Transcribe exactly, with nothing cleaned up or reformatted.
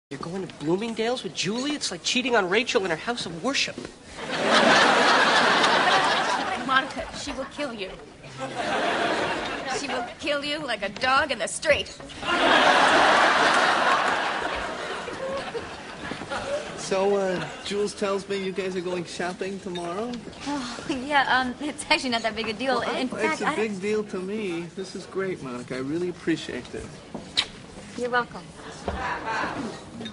You're going to Bloomingdale's with Julie? It's like cheating on Rachel in her house of worship. Monica, she will kill you. She will kill you like a dog in the street. So, uh, Jules tells me you guys are going shopping tomorrow? Oh, yeah, um, it's actually not that big a deal. Well, In it's fact, a I big deal to me. This is great, Monica. I really appreciate it. You're welcome.